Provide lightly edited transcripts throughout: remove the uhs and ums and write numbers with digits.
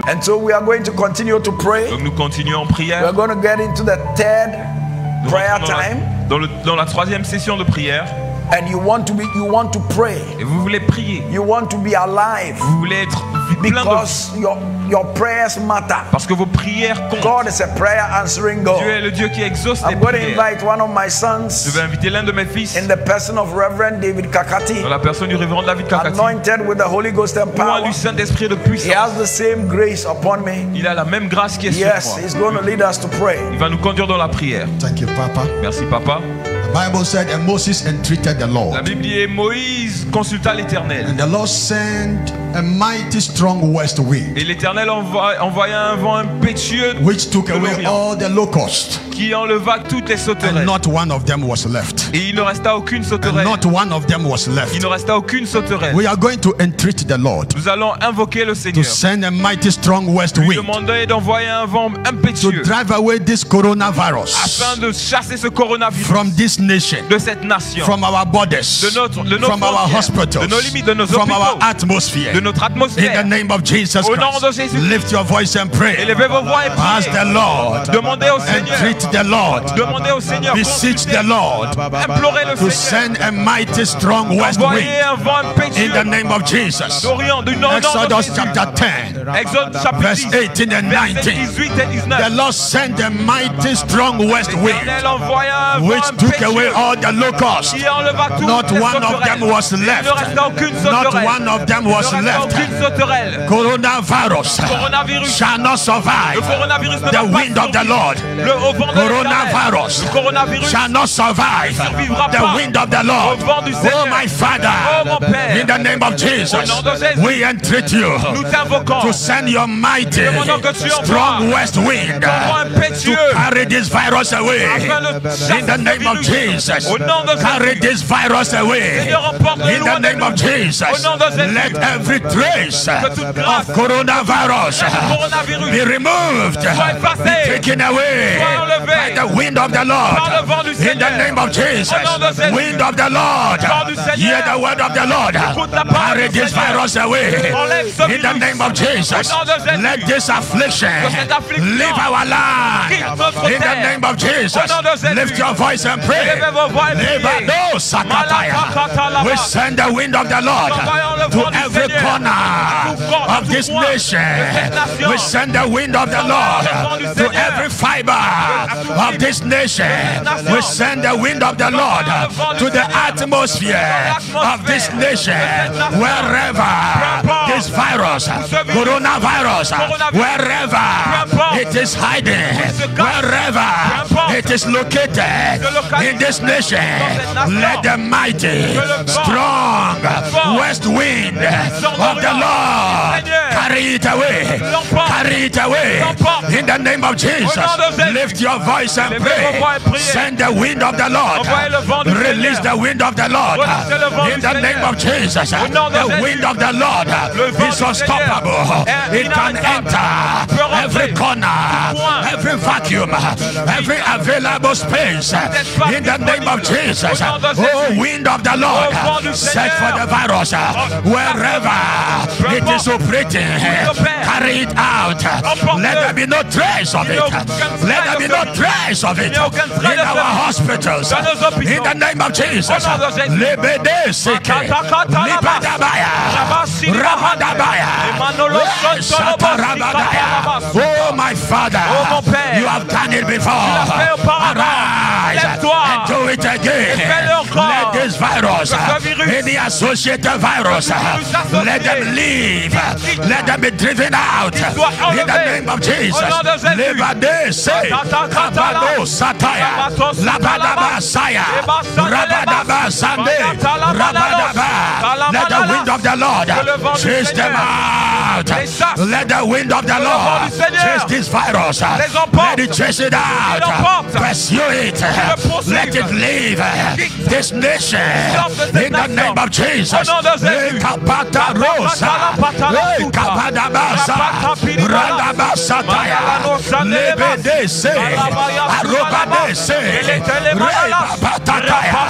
And so we are going to continue to pray. Donc nous continuons en prière. We are going to get into the third prayer time. Dans la troisième session de prière. And you want to pray. Et vous voulez prier. You want to be alive. Vous voulez être plein because your prayers matter. Parce que vos prières comptent. God is a prayer answering God. Dieu est le Dieu qui exauce les I'm going to prières. invite one of my sons. Je vais inviter l'un de mes fils. In the person of Reverend David Kakati. Dans la personne du révérend David Kakati. Anointed with the Holy Ghost and power. Du Saint-Esprit de puissance. He has the same grace upon me. Il a la même grâce qui est sur moi. Yes, he's going to lead us to pray. Il va nous conduire dans la prière. Thank you, Papa. Merci, Papa. The Bible said, and Moses entreated the Lord. La Bible dit, Moïse consulta l'Éternel. And the Lord sent a mighty strong west wind. Et l'Éternel envoya un vent impétueux which took away all the locusts. Qui enleva toutes les sauterelles. And not one of them was left. Et il ne resta aucune sauterelle. And not one of them was left. Il ne resta aucune sauterelle. We are going to entreat the Lord. Nous allons invoquer le Seigneur. To send a mighty strong west wind. Lui demander d'envoyer un vent impétueux. To drive away this coronavirus. Afin de chasser ce coronavirus. From this nation. De cette nation. From our borders. De nos from our hospitals. De nos limites, de nos from hôpitaux. Our atmosphere. De notre atmosphère. In the name of Jesus Au Christ. nom de Jésus. Lift your voice and pray. Élevez vos voix et priez. Ask the Lord. Demandez au Seigneur. Entreat the Lord. Demandez au Seigneur. Beseech the Lord. Implorez le to Seigneur. Send a mighty strong west wind. Un vent impétueux. In the name of Jesus. Du nom Exodus chapter 10. Exode chapitre verse 18 and 19. The Lord sent a mighty strong west wind, which took away all the locusts. Not one of them was left. Not one of them was left. Coronavirus shall not survive the wind of the Lord. Coronavirus shall not survive the wind of the Lord. Oh my Father, in the name of Jesus, we entreat you to send your mighty strong west wind to carry this virus away. In the name of Jesus, carry this virus away. In the name of Jesus, let every trace of coronavirus be removed, be taken away by the wind of the Lord. In the name of Jesus, wind of the Lord, hear the word of the Lord. Carry this virus away. In the name of Jesus, let this affliction leave our land. In the name of Jesus, lift your voice and pray. We send the wind of the Lord to every corner of this nation. We send the wind of the Lord to every fiber of this nation. We send the wind of the Lord to the atmosphere of this nation. Wherever this virus, coronavirus, wherever it is hiding, wherever it is located in this nation, let the mighty, strong west wind of the Lord carry it away. Carry it away. In the name of Jesus, lift your voice and pray. Send the wind of the Lord. Release the wind of the Lord. In the name of Jesus, the wind of the Lord is unstoppable. It can enter every corner, every vacuum, every available space. In the name of Jesus, oh wind of the Lord, search for the virus wherever it is operating. Carry it out. Let there be no trace of it. Let there be no trace of it in our hospitals. In the name of Jesus. Oh my Father, you have done it before. Arise and do it again. Let this virus, any associated virus, let them leave. Let them be driven out. In the name of Jesus. Lebade say, Kabado Sataya, Labadaba Saya, Rabadaba Sande, Rabadaba. Let the wind of the Lord chase them out. Let the wind of the Lord chase this virus. Let it chase it out. Pursue it. Let it leave this nation. In the name of Jesus. Kapata Rosa, Kabadabasa, Radabasataya, Lebede se, Arobade se, Rebatataya,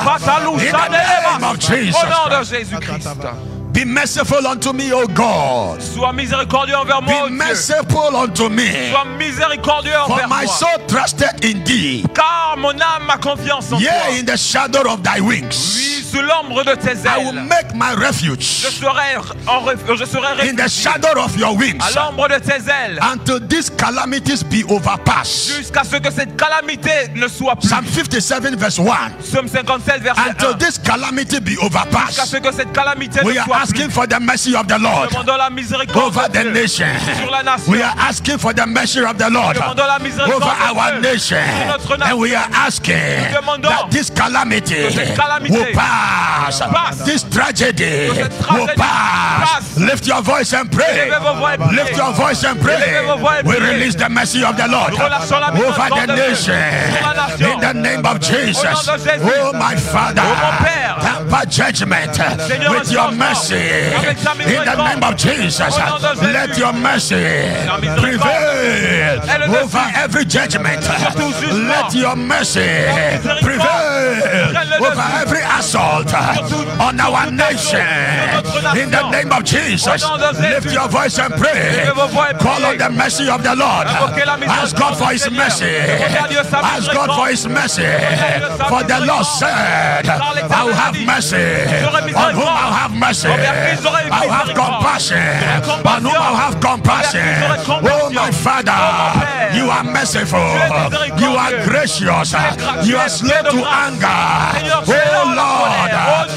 name of Jesus. Au nom de Jésus-Christ. Be merciful unto me, O God. Sois miséricordieux envers moi, Be oh Dieu. merciful unto me. Sois miséricordieux For envers my moi. soul trusted in thee. Car mon âme a confiance en toi. Yea, in the shadow of thy wings. Oui, sous l'ombre de tes I will ailes. make my Je refuge serai in the réfugié shadow of your wings. à l'ombre de tes ailes. Until these calamities be overpassed. Jusqu'à ce que cette calamité ne soit plus. Psalm 57 verse 1. Psaume 57 verset 1. Until this calamity be Jusqu'à overpassed. ce que cette calamité We ne are soit asking plus. for the mercy of the Lord Demandons la miséricorde over de the Dieu nation. sur la nation. We are asking for the mercy of the Lord Demandons la miséricorde over de our Dieu nation. sur notre nation. And we are asking demandons that this calamity que cette calamité will pass. passe. This tragedy Que cette will tragédie pass. passe. Lift your voice and pray. Élevez vos voix et priez. Lift your voice and pray. Élevez vos voix et We priez. release the mercy of the Lord Nous relâchons la over miséricorde the de Dieu nation. sur la nation. In the name of Jesus. Au nom de Jésus. Oh my Father, Oh mon Père. temper judgment Seigneur, with your un mercy. avec ta In the miséricorde. name of Jesus, Au nom de Jésus. let your mercy La miséricorde. prevail Elle est over dessus. every judgment. tout jugement. Let your mercy miséricorde. prevail Elle est over dessus. every assault tout on our nation. notre nation. In the name of Jesus, Au nom de Jésus. lift your voice and pray. Élevez vos voix et Call on priez. the mercy of the Lord. Invoquez la miséricorde Ask God for du His Seigneur. mercy. Demandez à Dieu sa Ask God for His mercy. For the Lord said, I will have mercy on whom I will have mercy. I will have compassion on whom I will have compassion. Oh my Father, you are merciful. You are gracious. You are slow to anger. Oh Lord,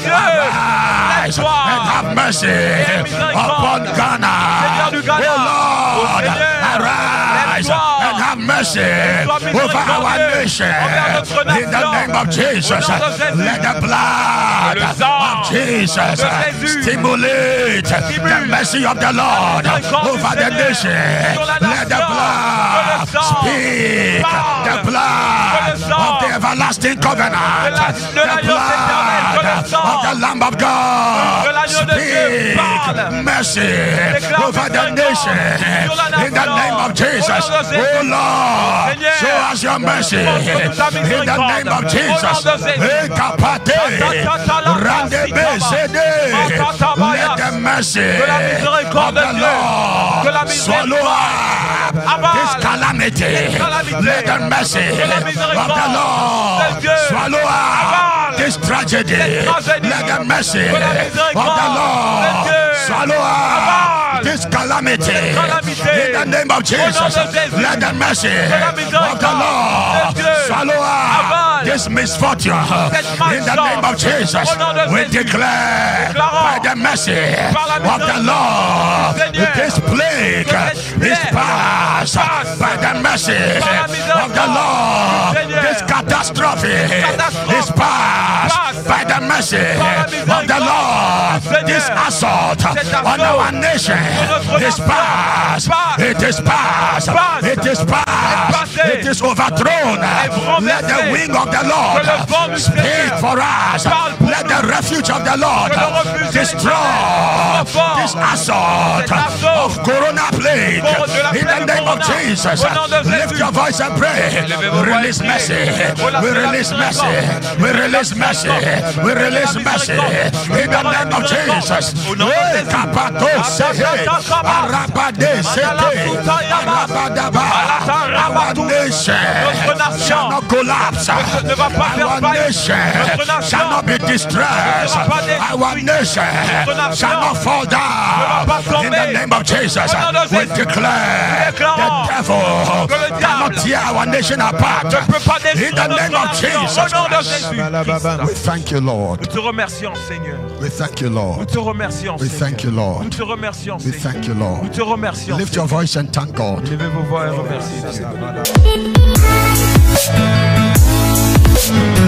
arise and have mercy upon Ghana. Oh Lord, arise and have mercy over our nation. In the name of Jesus, let the blood of Jesus stimulate the mercy of the Lord over the nation. Let the blood speak the blood of the everlasting covenant. The blood of the Lamb of God speak mercy over the nation. In the name of Jesus, oh Lord, show us your mercy. In the name of Jesus, let the mercy of the Lord swallow up this calamity. Let the mercy of the Lord swallow up this tragedy. Let the mercy of the Lord swallow up this calamity. In the name of Jesus, let the mercy of the Lord swallow up this misfortune. In the name of Jesus, we declare by the mercy of the Lord, this plague is passed. By the mercy of the Lord, this catastrophe is passed. By the mercy of the Lord, this assault on our nation is passed. It is passed. It is passed. It is overthrown. Let the wing of the Lord speak for us. Let the refuge of the Lord destroy this assault of corona plague. In the name of Jesus, lift your voice and pray. Release mercy. We release mercy. We release mercy. We release mercy. In the name of Jesus. Our nation shall not collapse. Our nation shall not be distressed. Our nation shall not fall down. In the name of Jesus, we declare the devil cannot tear our nation apart. In the name of Jesus, we thank you, Lord. Nous te remercions, Seigneur. We thank you, Lord. Nous te remercions, We Seigneur. thank you, Lord. Nous te remercions, We Seigneur. thank you, Lord. Nous te remercions. Lift your voice and thank God. Levez vos voix et remerciez Dieu.